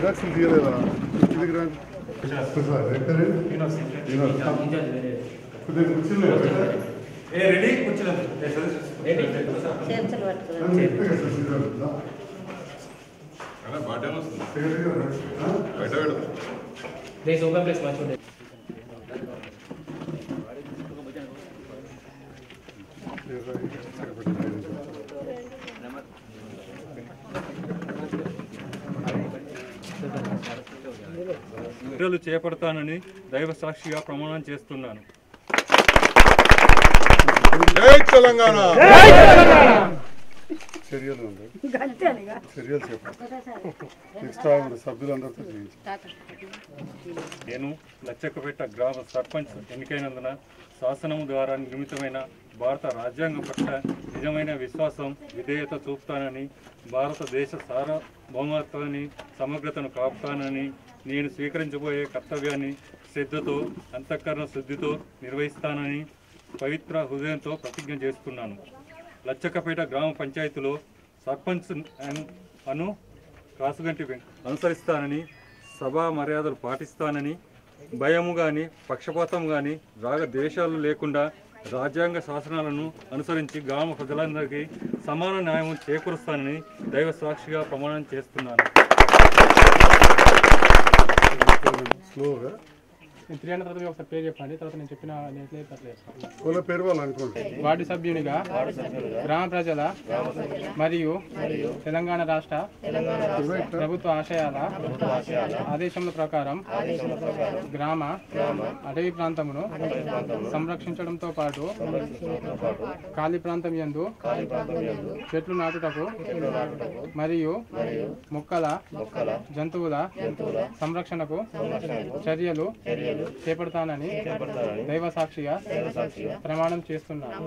Xerox తీయలేదా చర్యలు చేపడతానని దైవ సాక్షిగా ప్రమాణం చేస్తున్నాను. జై తెలంగాణ. చర్యలు చేపట్టాలి సభ్యులందరితో నేను లచ్చక్కపేట గ్రామ సర్పంచ్ ఎన్నికైనందున శాసనము ద్వారా నిర్మితమైన భారత రాజ్యాంగం పట్ల నిజమైన విశ్వాసం విధేయత చూపుతానని, భారతదేశ సార్వభౌమత్వాన్ని సమగ్రతను కాపుతానని, నేను స్వీకరించబోయే కర్తవ్యాన్ని శ్రద్ధతో అంతఃకరణ శుద్ధితో నిర్వహిస్తానని పవిత్ర హృదయంతో ప్రతిజ్ఞ చేస్తున్నాను. లచ్చక్కపేట గ్రామ పంచాయతీలో సర్పంచ్ అను కాసుగంటి అనుసరిస్తానని, సభా మర్యాదలు పాటిస్తానని, భయము కానీ పక్షపాతం కానీ రాగద్వేషాలు లేకుండా రాజ్యాంగ శాసనాలను అనుసరించి గ్రామ ప్రజలందరికీ సమాన న్యాయం చేకూరుస్తానని దైవ సాక్షిగా ప్రమాణం చేస్తున్నాను. స్లోగా ఒకసారి పేరు చెప్పండి, తర్వాత నేను చెప్పిన పేరు వాళ్ళు అనుకోండి. వార్డు సభ్యునిగా గ్రామ ప్రజల మరియు తెలంగాణ రాష్ట్ర ప్రభుత్వ ఆశయాల ఆదేశముల ప్రకారం గ్రామ అటవీ ప్రాంతమును సంరక్షించడంతో పాటు ఖాళీ ప్రాంతం యందు చెట్లు నాటుటకు మరియు మొక్కల జంతువుల సంరక్షణకు చర్యలు చేపడతానని దైవ సాక్షిగా ప్రమాణం చేస్తున్నాను.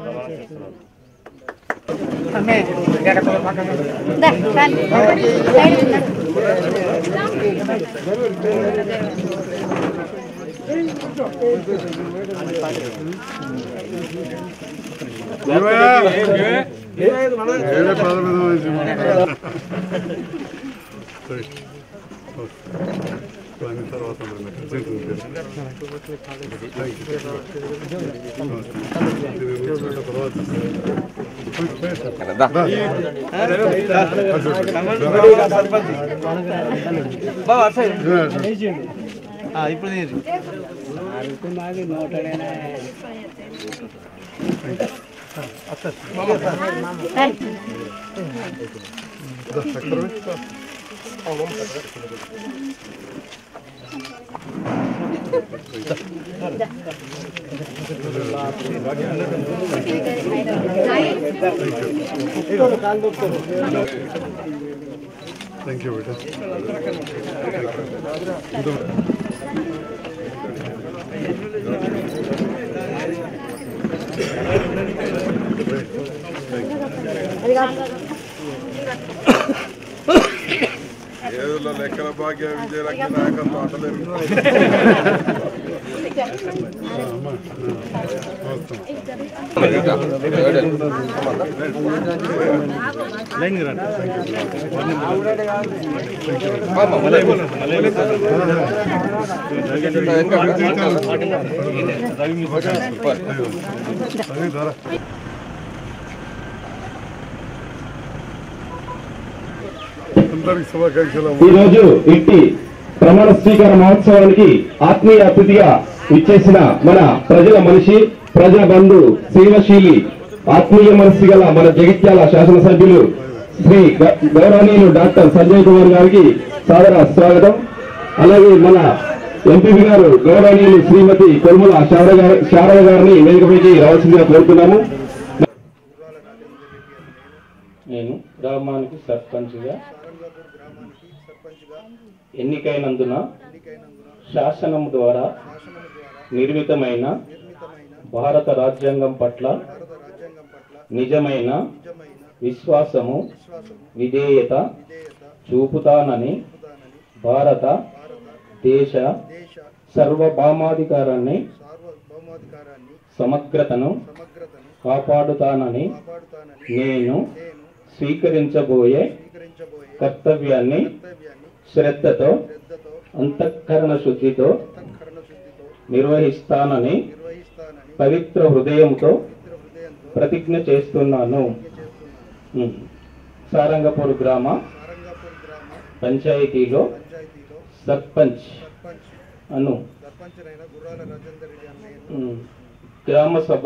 తర్వాత ఇప్పుడు థ్యాంక్ యూ బేటా. ఏదో లెక్కల భాగ్య విజయలక్ష్మి నాయకత్వం ఆటలేదు. ఈరోజు ఇంటి ప్రమాణ స్వీకార మహోత్సవానికి ఆత్మీయ అతిథిగా ఇచ్చేసిన మన ప్రజల మనిషి, ప్రజల బంధు, సేవశీలి, ఆత్మీయ మనస్సు గల మన జగిత్యాల శాసనసభ్యులు శ్రీ గౌరవనీయులు డాక్టర్ సంజయ్ కుమార్ గారికి సాదర స్వాగతం. అలాగే మన ఎంపీ గారు గౌరవనీయులు శ్రీమతి కొల్ముల శారద గారిని వేదికపైకి రావాల్సిందిగా కోరుతున్నాము. నేను గ్రామానికి సర్పంచ్గా ఎన్నికైనందున శాసనం ద్వారా నిర్మితమైన భారత రాజ్యాంగం పట్ల నిజమైన విశ్వాసము విధేయత చూపుతానని, భారత దేశ సార్వభౌమాధికారాన్ని సమగ్రతను కాపాడుతానని నేను స్వీకరించబోయే కర్తవ్యాన్ని శ్రద్ధతో అంతఃకరణ శుద్ధితో నిర్వహిస్తానని పవిత్ర హృదయంతో ప్రతిజ్ఞ చేస్తున్నాను. సారంగపూర్ గ్రామ పంచాయతీలో సర్పంచ్ అను గ్రామ సభ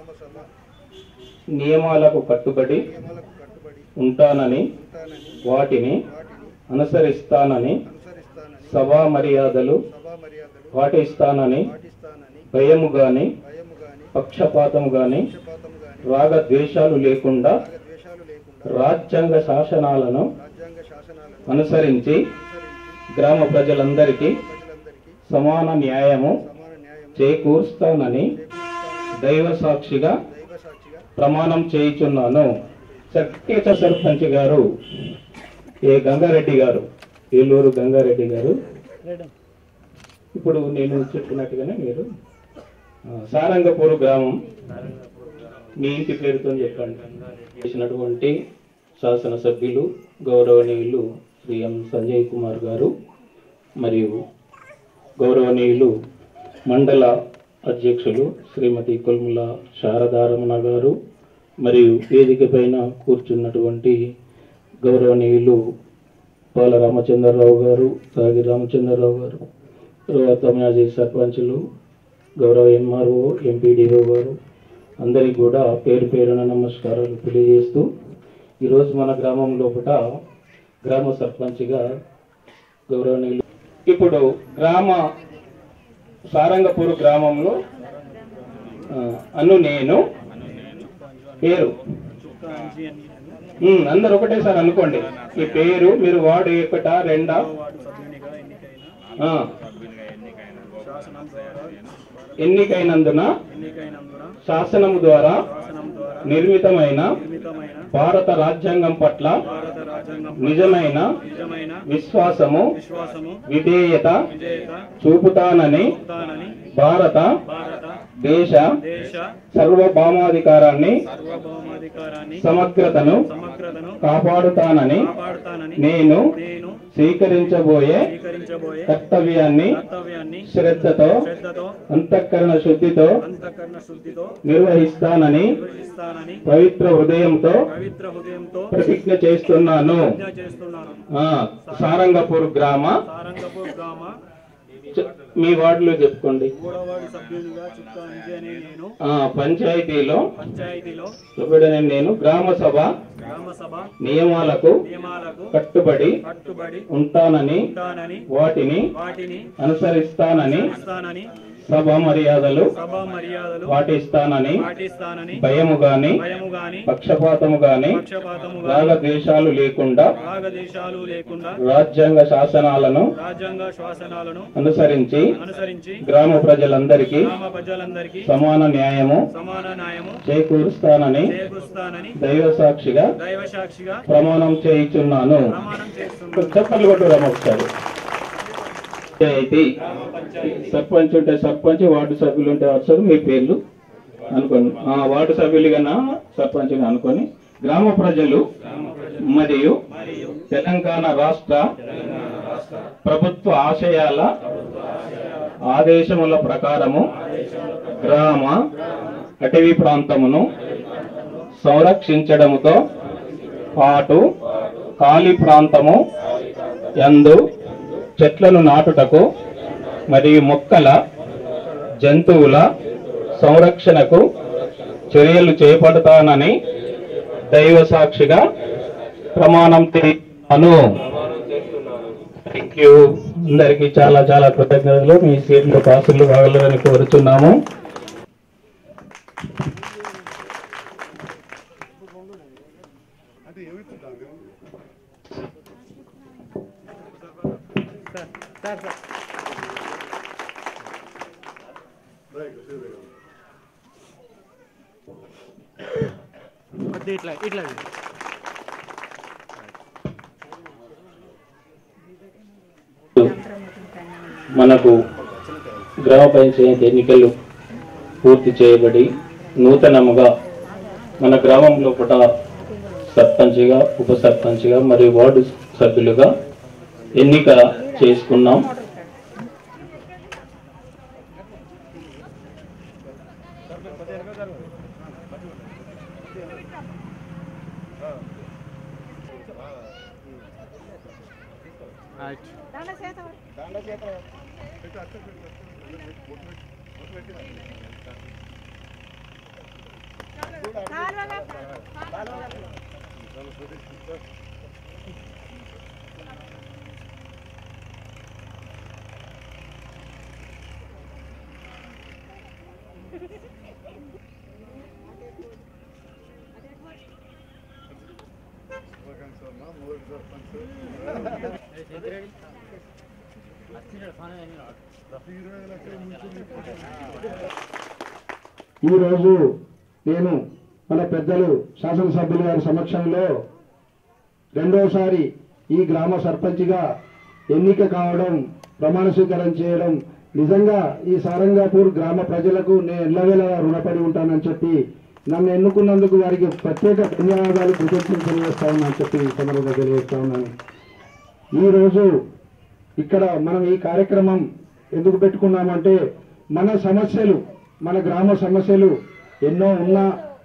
నియమాలకు కట్టుబడి ఉంటానని వాటిని అనుసరిస్తానని సభా మర్యాదలు పాటిస్తానని భయము గాని పక్షపాతము గాని రాగద్వేషాలు లేకుండా రాజ్యాంగ శాసనాలను అనుసరించి గ్రామ ప్రజలందరికీ సమాన న్యాయము చేకూరుస్తానని దైవ సాక్షిగా ప్రమాణం చేయుచున్నాను. సత్యచ సర్పంచ్ గారు ఏ గంగారెడ్డి గారు, ఏలూరు గంగారెడ్డి గారు, ఇప్పుడు నేను చెప్పినట్టుగానే మీరు సారంగపూర్ గ్రామం మీ ఇంటి పేరుతో చెప్పండి. చేసినటువంటి శాసనసభ్యులు గౌరవనీయులు శ్రీ ఎం సంజయ్ కుమార్ గారు మరియు గౌరవనీయులు మండల అధ్యక్షులు శ్రీమతి కొల్ముల శారదారమణ గారు మరియు వేదిక పైన కూర్చున్నటువంటి గౌరవనీయులు పాల రామచంద్రరావు గారు, తాగి రామచంద్రరావు గారు, తర్వాత మాజీ సర్పంచులు, గౌరవ ఎంఆర్ఓ, ఎంపీడీఓ గారు, అందరికీ కూడా పేరు పేరున నమస్కారాలు తెలియజేస్తూ ఈరోజు మన గ్రామం లోపల గ్రామ సర్పంచ్గా గౌరవనీయులు ఇప్పుడు సారంగపూర్ గ్రామంలో నేను పేరు అందరు ఒకటేసారి అనుకోండి. మీ పేరు, మీరు వార్డు ఒకటా రెండా? ఎన్నికైనందున శాసనము ద్వారా నిర్మితమైన భారత రాజ్యాంగం పట్ల నిజమైన విశ్వాసము విధేయత చూపుతానని భారత దేశ సార్వభౌమాధికారాన్ని సమగ్రతను కాపాడుతానని నేను స్వీకరించబోయే కర్తవ్యాన్ని శ్రద్ధతో అంతఃకరణ శుద్ధితో నిర్వహిస్తానని పవిత్ర హృదయంతో ప్రతిజ్ఞ చేస్తున్నాను. సారంగపూర్ గ్రామ మీ వార్డులో చెప్పుకోండి. పంచాయతీలో నేను గ్రామ సభ నియమాలకు కట్టుబడి ఉంటానని వాటిని అనుసరిస్తానని సభా మర్యాదలు పాటిస్తానని భయము గాని పక్షపాతము గాని రాగద్వేషాలు లేకుండా రాజ్యాంగ శాసనాలను అనుసరించి గ్రామ ప్రజలందరికీ సమాన న్యాయము చేకూరుస్తానని దైవ సాక్షిగా ప్రమాణం చేయుచున్నాను. చెప్పలు కొట్టురామ ఒకసారి. సర్పంచ్ ఉంటే సర్పంచ్, వార్డు సభ్యులు ఉంటే వార్డు మీ పేర్లు అనుకోండి. వార్డు సభ్యులు కన్నా సర్పంచ్ అనుకొని గ్రామ ప్రజలు మరియు తెలంగాణ రాష్ట్ర ప్రభుత్వ ఆశయాల ఆదేశముల ప్రకారము గ్రామ అటవీ ప్రాంతమును సంరక్షించడముతో పాటు ఖాళీ ప్రాంతము యందు చెట్లను నాటుటకు మరియు మొక్కల జంతువుల సంరక్షణకు చర్యలు చేపడతానని దైవ సాక్షిగా ప్రమాణం చేస్తున్నాను. Thank you. అందరికీ చాలా చాలా కృతజ్ఞతలు. మీ సీట్లు పాసులు కావాలని కోరుచున్నాము. మనకు గ్రామ పంచాయతీ ఎన్నికలు పూర్తి చేయబడి నూతనముగా మన గ్రామంలో కూడా సర్పంచ్గా, ఉప సర్పంచ్గా మరియు వార్డు సభ్యులుగా ఎన్నిక చేసుకున్నాం. ఈరోజు నేను మన పెద్దలు శాసనసభ్యుల గారి సమక్షంలో రెండోసారి ఈ గ్రామ సర్పంచ్గా ఎన్నిక కావడం, ప్రమాణ స్వీకారం చేయడం నిజంగా ఈ సారంగాపూర్ గ్రామ ప్రజలకు నేను ఎల్లవేళలా రుణపడి ఉంటానని చెప్పి నన్ను ఎన్నుకున్నందుకు వారికి ప్రత్యేక ధన్యవాదాలు, కృతజ్ఞతలు తెలియజేస్తా ఉన్నానని చెప్పి సందర్భంగా తెలియజేస్తా ఉన్నాను. ఈరోజు ఇక్కడ మనం ఈ కార్యక్రమం ఎందుకు పెట్టుకున్నామంటే మన సమస్యలు, మన గ్రామ సమస్యలు ఎన్నో ఉన్నా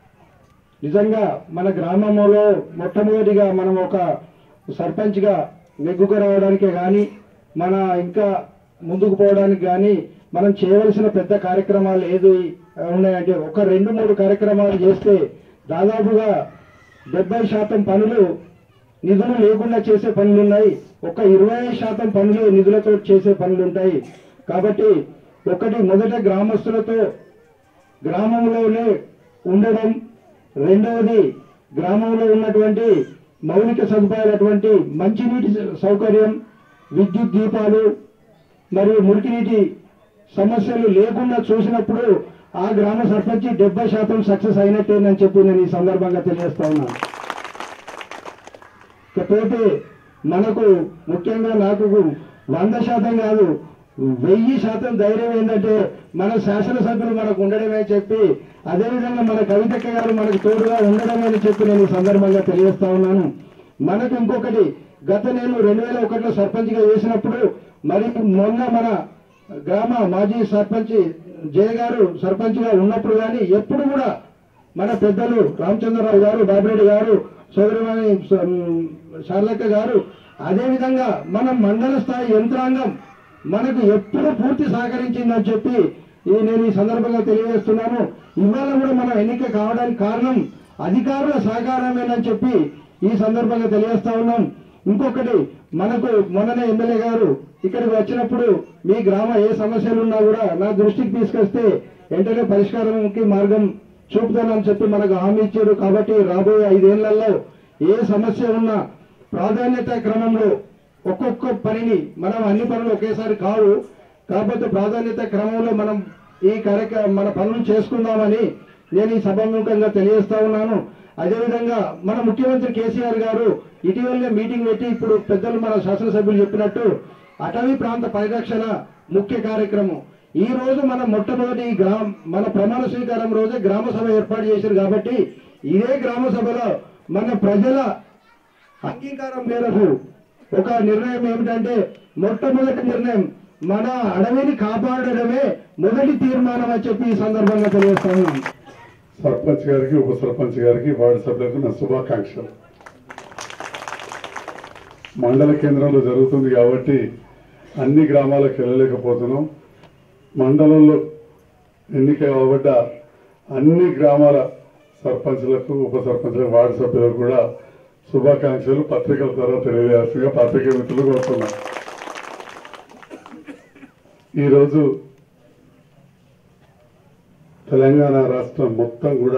నిజంగా మన గ్రామంలో మొట్టమొదటిగా మనం ఒక సర్పంచ్గా నెగ్గుకు రావడానికే కానీ మన ఇంకా ముందుకు పోవడానికి కానీ మనం చేయవలసిన పెద్ద కార్యక్రమాలు ఏది ఉన్నాయంటే ఒక 2-3 కార్యక్రమాలు చేస్తే దాదాపుగా 70% పనులు నిధులు లేకుండా చేసే పనులు ఉన్నాయి. ఒక 25% పనులు నిధులతో చేసే పనులు ఉంటాయి. కాబట్టి ఒకటి మొదట గ్రామస్తులతో గ్రామంలోనే ఉండడం, రెండవది గ్రామంలో ఉన్నటువంటి మౌలిక సదుపాయాలటువంటి మంచినీటి సౌకర్యం, విద్యుత్ దీపాలు మరియు మురికినీటి సమస్యలు లేకుండా చూసినప్పుడు ఆ గ్రామ సర్పంచ్ 70% సక్సెస్ అయినట్టేనని చెప్పి నేను ఈ సందర్భంగా తెలియజేస్తా ఉన్నాను. ఇకపోతే మనకు ముఖ్యంగా నాకు 100% కాదు 1000% ధైర్యం ఏంటంటే మన శాసనసభ్యులు మనకు ఉండడమే చెప్పి, అదేవిధంగా మన కవితక్క గారు మనకు తోడుగా ఉండడమే అని చెప్పి నేను ఈ సందర్భంగా తెలియజేస్తా ఉన్నాను. మనకు ఇంకొకటి, గత నేను 2001లో సర్పంచ్గా చేసినప్పుడు మరి మొన్న మన గ్రామ మాజీ సర్పంచ్ జయ గారు సర్పంచ్గా ఉన్నప్పుడు కానీ ఎప్పుడు కూడా మన పెద్దలు రామచంద్రరావు గారు, బాబిరెడ్డి గారు, సోదరిమణి శారదక్క గారు, అదేవిధంగా మన మండల స్థాయి యంత్రాంగం మనకు ఎప్పుడు పూర్తి సహకరించిందని చెప్పి నేను ఈ సందర్భంగా తెలియజేస్తున్నాను. ఇవాళ కూడా మనం ఎన్నిక కావడానికి కారణం అధికారుల సహకారమేనని చెప్పి ఈ సందర్భంగా తెలియజేస్తా ఉన్నాం. ఇంకొకటి, మనకు మొన్ననే ఎమ్మెల్యే గారు ఇక్కడికి వచ్చినప్పుడు మీ గ్రామ ఏ సమస్యలు ఉన్నా కూడా నా దృష్టికి తీసుకొస్తే వెంటనే పరిష్కారంకి మార్గం చూపుతానని చెప్పి మనకు హామీ ఇచ్చారు. కాబట్టి రాబోయే 5 ఏళ్లలో ఏ సమస్య ఉన్నా ప్రాధాన్యత క్రమంలో ఒక్కొక్క పనిని, మనం అన్ని పనులు ఒకేసారి కావు కాకపోతే ప్రాధాన్యత క్రమంలో మనం ఈ మన పనులు చేసుకుందామని నేను ఈ సభాముఖంగా తెలియజేస్తా ఉన్నాను. అదేవిధంగా మన ముఖ్యమంత్రి కేసీఆర్ గారు ఇటీవలనే మీటింగ్ పెట్టి ఇప్పుడు పెద్దలు మన శాసనసభ్యులు చెప్పినట్టు అటవీ ప్రాంత పరిరక్షణ ముఖ్య కార్యక్రమం ఈ రోజు మనం మొట్టమొదటి మన ప్రమాణ స్వీకారం రోజే గ్రామ సభ ఏర్పాటు చేశారు. కాబట్టి ఇదే గ్రామ సభలో మన ప్రజల అంగీకారం మేరకు ఒక నిర్ణయం ఏమిటంటే, మొట్టమొదటి నిర్ణయం మన అడవిని కాపాడడమే మొదటి తీర్మానం అని చెప్పి ఈ సందర్భంగా తెలియజేస్తాను. సర్పంచ్ గారికి, ఉప సర్పంచ్ గారికి, వార్డు సభ్యులకు నా శుభాకాంక్షలు. మండల కేంద్రంలో జరుగుతుంది కాబట్టి అన్ని గ్రామాలకు వెళ్ళలేకపోతున్నాం. మండలంలో ఎన్నిక కాబట్ట అన్ని గ్రామాల సర్పంచ్లకు, ఉప సర్పంచ్లకు, వార్డు సభ్యులకు కూడా శుభాకాంక్షలు పత్రికల ద్వారా తెలియజేస్తుగా పత్రికా మిత్రులు కోరుతున్నాను. ఈరోజు తెలంగాణ రాష్ట్రం మొత్తం కూడా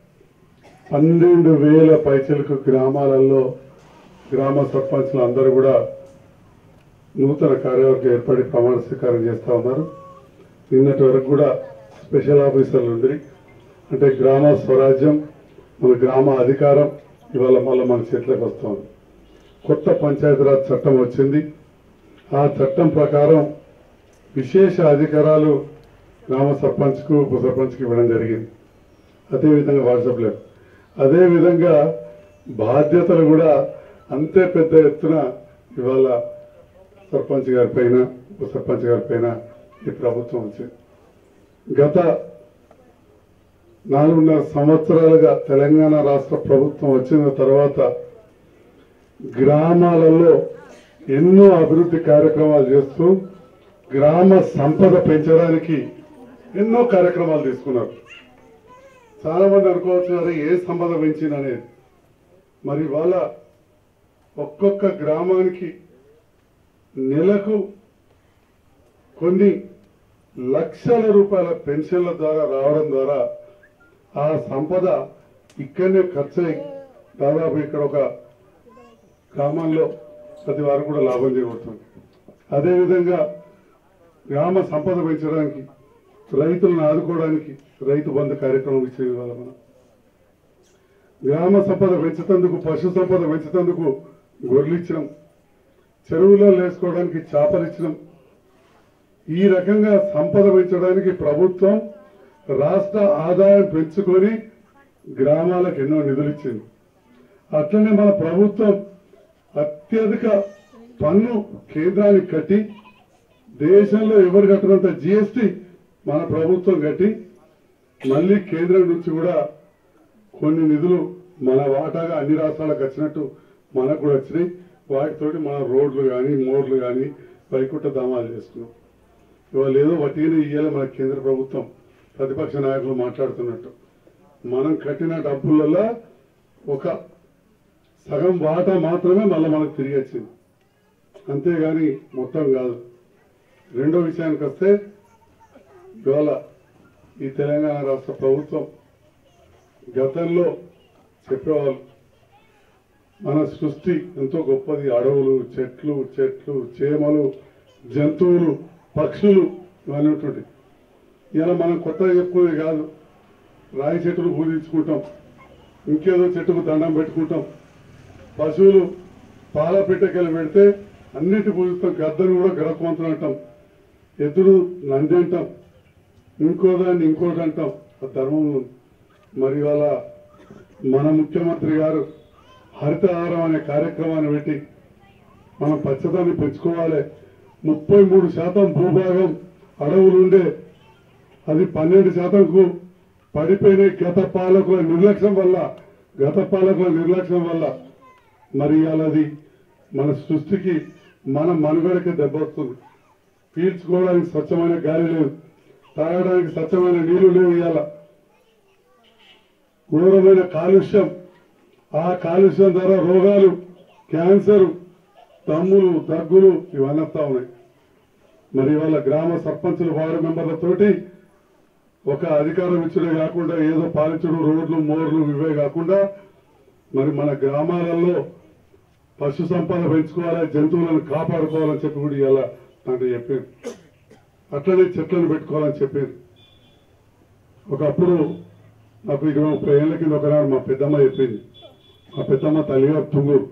12,000 పైచలకు గ్రామాలలో గ్రామ సర్పంచ్లు అందరూ కూడా నూతన కార్యవర్గం ఏర్పడి ప్రమాణ స్వీకారం చేస్తూ ఉన్నారు. నిన్నటి వరకు కూడా స్పెషల్ ఆఫీసర్లు ఉండి, అంటే గ్రామ స్వరాజ్యం, మన గ్రామ అధికారం ఇవాళ మళ్ళీ మన చేతిలోకి వస్తుంది. కొత్త పంచాయతీరాజ్ చట్టం వచ్చింది. ఆ చట్టం ప్రకారం విశేష అధికారాలు గ్రామ సర్పంచ్కు, ఉప సర్పంచ్కి ఇవ్వడం జరిగింది. అదేవిధంగా వార్డు సభ్యులకు, అదేవిధంగా బాధ్యతలు కూడా అంతే పెద్ద ఎత్తున ఇవాళ సర్పంచ్ గారి పైన ఉప సర్పంచ్ గారి పైన ఈ ప్రభుత్వం వచ్చింది. గత 4.5 సంవత్సరాలుగా తెలంగాణ రాష్ట్ర ప్రభుత్వం వచ్చిన తర్వాత గ్రామాలలో ఎన్నో అభివృద్ధి కార్యక్రమాలు చేస్తూ గ్రామ సంపద పెంచడానికి ఎన్నో కార్యక్రమాలు తీసుకున్నారు. చాలా మంది అనుకోవచ్చు ఏ సంపద పెంచిందనేది. మరి వాళ్ళ ఒక్కొక్క గ్రామానికి నెలకు కొన్ని లక్షల రూపాయల పెన్షన్ల ద్వారా రావడం ద్వారా ఆ సంపద ఇక్కడనే ఖర్చు దాదాపు ఇక్కడ ఒక గ్రామంలో ప్రతి వారు కూడా లాభం చేకూరుతుంది. అదేవిధంగా గ్రామ సంపద పెంచడానికి రైతులను ఆదుకోవడానికి రైతు బంధు కార్యక్రమం ఇచ్చే ఇవాళ మనం గ్రామ సంపద పెంచేందుకు పశు సంపద పెంచేందుకు గొర్రెలు ఇచ్చినాం, చెరువులో వేసుకోవడానికి చేపలు ఇచ్చినాం. ఈ రకంగా సంపద పెంచడానికి ప్రభుత్వం రాష్ట్ర ఆదాయం పెంచుకొని గ్రామాలకు ఎన్నో నిధులు ఇచ్చింది. అట్లనే మన ప్రభుత్వం అత్యధిక పన్ను కేంద్రానికి కట్టి దేశంలో ఎవరు కట్టినంత జిఎస్టీ మన ప్రభుత్వం కట్టి మళ్ళీ కేంద్రం నుంచి కూడా కొన్ని నిధులు మన వాటాగా అన్ని రాష్ట్రాలకు వచ్చినట్టు మనకు కూడా వచ్చినాయి. వాటితోటి మన రోడ్లు కానీ మోర్లు కానీ వైకుంఠ ధామాలు చేస్తున్నాం. ఇవాళ ఏదో వటీని ఇయ్యాలి మన కేంద్ర ప్రభుత్వం ప్రతిపక్ష నాయకులు మాట్లాడుతున్నట్టు మనం కట్టిన డబ్బులలో ఒక సగం వాటా మాత్రమే మళ్ళీ మనకు తిరిగి వచ్చింది, అంతేగాని మొత్తం కాదు. రెండో విషయానికి వస్తే ఇవాళ ఈ తెలంగాణ రాష్ట్ర ప్రభుత్వం గతంలో చెప్పేవాళ్ళు మన సృష్టి ఎంతో గొప్పది, అడవులు చెట్లు చెట్లు చేమలు జంతువులు పక్షులు ఇవన్నీ ఉంటుంది. ఇలా మనం కొత్తగా చెప్పుకునేది కాదు. రాయి చెట్టును పూజించుకుంటాం, ఇంకేదో చెట్టుకు దండం పెట్టుకుంటాం, పశువులు పాల పెట్టకెళ్ళి పెడితే అన్నిటి పూజిస్తాం, గద్దను కూడా గడపవంతులు అంటాం, ఎద్దుడు నంది అంటాం, ఇంకోదాన్ని ఇంకోటి అంటాం. ఆ ధర్మం మరి ఇవాళ మన ముఖ్యమంత్రి గారు హరితహారం అనే కార్యక్రమాన్ని పెట్టి మనం పచ్చదాన్ని పెంచుకోవాలి. 33% భూభాగం అడవులుండే అది 12%కు పడిపోయిన గత పాలకుల నిర్లక్ష్యం వల్ల మరి అది మన సృష్టికి మన మనుగడకి దెబ్బ వస్తుంది. పీల్చుకోవడానికి స్వచ్ఛమైన గాలి లేదు, తాగడానికి స్వచ్ఛమైన నీళ్లు లేవు. ఇవాళ ఘోరమైన కాలుష్యం, ఆ కాలుష్యం ద్వారా రోగాలు, క్యాన్సర్, దమ్ములు, దగ్గులు ఇవన్నీ వస్తా ఉన్నాయి. మరి ఇవాళ గ్రామ సర్పంచులు వార్డు మెంబర్లతోటి ఒక అధికారం ఇచ్చుడే కాకుండా ఏదో పాలించుడు, రోడ్లు మోర్లు ఇవే కాకుండా మరి మన గ్రామాలలో పశు సంపద పెంచుకోవాలి, జంతువులను కాపాడుకోవాలని చెప్పి కూడా ఇలా అంటే చెప్పారు. అట్లనే చెట్లను పెట్టుకోవాలని చెప్పారు. ఒకప్పుడు నాకు 20-30 ఏళ్ల కింద ఒకనాడు మా పెద్దమ్మ చెప్పింది. మా పెద్దమ్మ తల్లిగారు తుంగూరు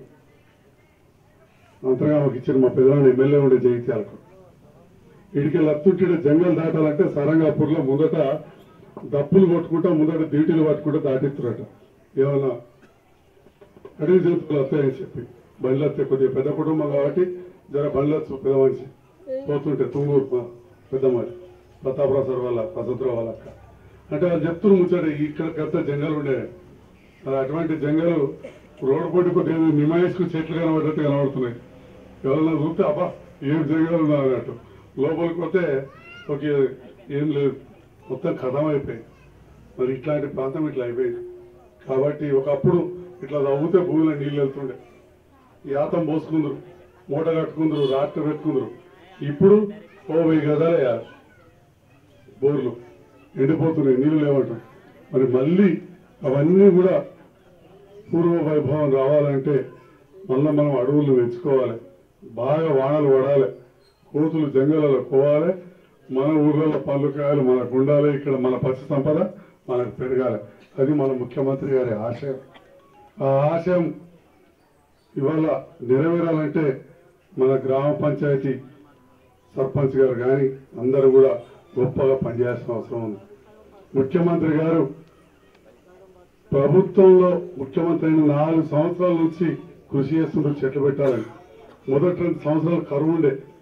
అంతగా మాకు ఇచ్చారు. మా పెద్దనాడు ఎమ్మెల్యే ఉండే జగిత్యాలకు. ఇడికి లత్తుంటి జంగల్ దాటాలంటే సరంగాపూర్లో ముందట దప్పులు కొట్టుకుంటా ముందట డ్యూటీలు పట్టుకుంటా దాటిస్తున్నట. ఏమన్నా అడవి జంతువులు వస్తాయని చెప్పి బండ్లు వస్తాయి. కొద్దిగా పెద్ద కుటుంబం కాబట్టి జర బండ్లు వచ్చు. పెద్ద మనిషి పోతుంటే తుంగూరు పెద్దమ్మాయి ప్రతాపరావు వాళ్ళ వసంతరావు వాళ్ళ అక్క అంటే వాళ్ళు చెప్తున్నారు ముచ్చాడు ఇక్కడ పెద్ద జంగలు ఉండే. అది అటువంటి జంగలు రోడ్డు పొట్టి కొద్దిగా నిమాయిస్కు చెట్లు కనబడ్డట్టు కనబడుతున్నాయి. ఎవరన్నా చూస్తే అబ్బా ఏం జంగలు ఉన్నారు అన్నట్టు. లోపలికి పోతే ఒక ఏం లేదు, మొత్తం ఖతం అయిపోయింది. మరి ఇట్లాంటి ప్రాంతం ఇట్లా అయిపోయింది. కాబట్టి ఒకప్పుడు ఇట్లా తవ్వుతే భూమిలో నీళ్ళు వెళ్తుండే, యాతం పోసుకుందరు, మూట కట్టుకుందరు, రాత్రి పెట్టుకుందరు. ఇప్పుడు 1000 గదాలే బోర్లు ఎండిపోతున్నాయి, నీళ్ళు లేవంటారు. మరి మళ్ళీ అవన్నీ కూడా పూర్వ వైభవం రావాలంటే మళ్ళీ మనం అడవులు పెంచుకోవాలి, బాగా వానలు పడాలి, కోతులు జంగలలో పోవాలి, మన ఊర్లలో పళ్ళు కాయలు మనకు ఉండాలి, ఇక్కడ మన పశు సంపద మనకు పెరగాలి. అది మన ముఖ్యమంత్రి గారి ఆశయం. ఆ ఆశయం ఇవాళ నెరవేరాలంటే మన గ్రామ పంచాయతీ సర్పంచ్ గారు కానీ అందరూ కూడా గొప్పగా పనిచేయాల్సిన అవసరం ఉంది. ముఖ్యమంత్రి గారు ప్రభుత్వంలో ముఖ్యమంత్రి అయిన 4 సంవత్సరాల నుంచి కృషి చేస్తుంటూ చెట్లు పెట్టాలని. మొదటి 2 సంవత్సరాలు కరువు ఉండే,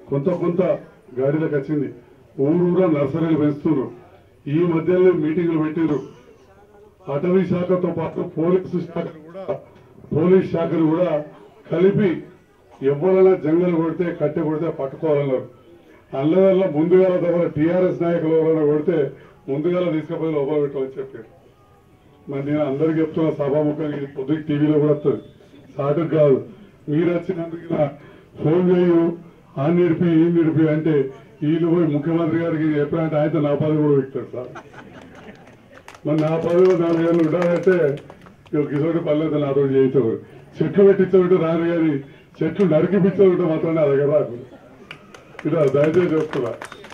కొంత గాడిలకు వచ్చింది. ఊరూరా నర్సరీలు పెంచుతున్నారు. ఈ మధ్యలో మీటింగులు పెట్టారు. అటవీ శాఖతో పాటు పోలీస్ శాఖను కూడా కలిపి ఎవరైనా జంగలు కొడితే కట్టె కొడితే పట్టుకోవాలన్నారు. అందువల్ల ముందుగా టీఆర్ఎస్ నాయకులు ఎవరైనా కొడితే ముందుగా తీసుకుపోయి లోపల పెట్టాలని చెప్పారు. మరి నేను అందరికీ చెప్తున్నా సభాముఖంగా, ఇది పొద్దుకి టీవీలో కూడా వస్తుంది, సాటుకు కాదు. మీరు వచ్చినందుకు ఫోన్ చేయు, ఆ నిడిపి ఈ నిడిపి అంటే వీళ్ళు పోయి ముఖ్యమంత్రి గారికి ఎప్పుడంటే ఆయన నా పదవి కూడా పెట్టారు సార్. మరి నా పదవిలో 4 ఏళ్ళు ఉండాలంటే కిషోటి పర్లేదు నాతో చేయించవు. చెట్లు పెట్టించబెట్టు రాను కానీ చెట్లు నరికిపించబెట్టు మాత్రం నా దగ్గర రాకు. ఇలా దయచేసి చెప్తున్నా,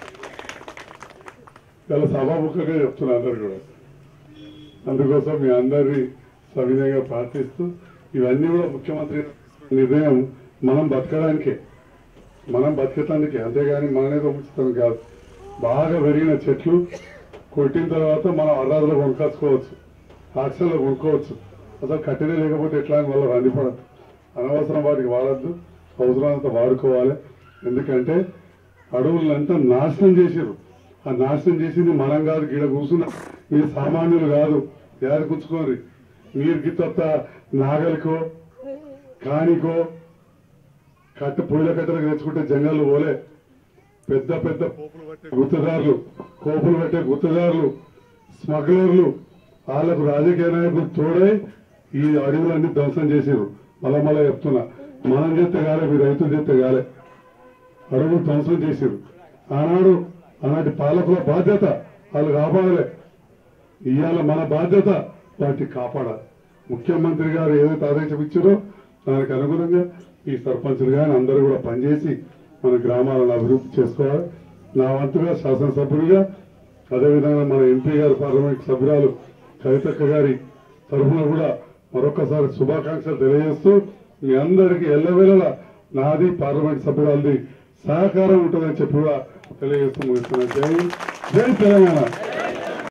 ఇలా సభాముఖంగా చెప్తున్నా అందరు కూడా. అందుకోసం మీ అందరినీ సవినయంగా ప్రార్థిస్తూ, ఇవన్నీ కూడా ముఖ్యమంత్రి నిర్ణయం మనం బతకడానికే, మనం బతికేటానికే, అంతేగాని మననేదో ఉంచుతాం కాదు. బాగా పెరిగిన చెట్లు కొట్టిన తర్వాత మనం అర్రాదులో కొనుక్కోవచ్చు, ఆక్షన్లో కొనుక్కోవచ్చు. అసలు కట్టినే లేకపోతే ఎట్లా అని వాళ్ళు రండిపడద్దు. అనవసరం వాటికి వాడద్దు, అవసరాలంతా వాడుకోవాలి. ఎందుకంటే అడవులంతా నాశనం చేసారు. ఆ నాశనం చేసింది మనం కాదు, గీడ కూర్చున్నా మీరు సామాన్యులు కాదు. యారు కూర్చుకోరు మీరు గిత్త నాగలికో కానికో పొయ్యిల కట్టెలకు తెచ్చుకుంటే జంగళ్ళు పోలే. పెద్ద పెద్ద కోపులు పట్టే గుత్తదారులు, స్మగ్లర్లు, వాళ్ళకు రాజకీయ నాయకులు తోడై ఈ అడవులన్నీ ధ్వంసం చేసారు. మళ్ళా చెప్తున్నా, మనం చేస్తే కాలే, మీ రైతులు చేస్తే కాలే, అడవులు ధ్వంసం చేసారు. ఆనాటి పాలకుల బాధ్యత వాళ్ళు కాపాడలే. ఇవాళ మన బాధ్యత వాటిని కాపాడాలి. ముఖ్యమంత్రి గారు ఏదైతే ఆదేశం ఇచ్చారో దానికి అనుగుణంగా ఈ సర్పంచులు కానీ అందరూ కూడా పనిచేసి మన గ్రామాలను అభివృద్ధి చేసుకోవాలి. నా వంతుగా శాసనసభ్యులుగా, అదేవిధంగా మన ఎంపీ గారు పార్లమెంట్ సభ్యురాలు కవితక్క గారి తరఫున కూడా మరొకసారి శుభాకాంక్షలు తెలియజేస్తూ, మీ అందరికీ ఎల్లవేళలా నాది పార్లమెంట్ సభ్యురాలది సహకారం ఉంటుందని చెప్పి కూడా తెలియజేస్తూ ముగిస్తున్నాను. జై తెలంగాణ.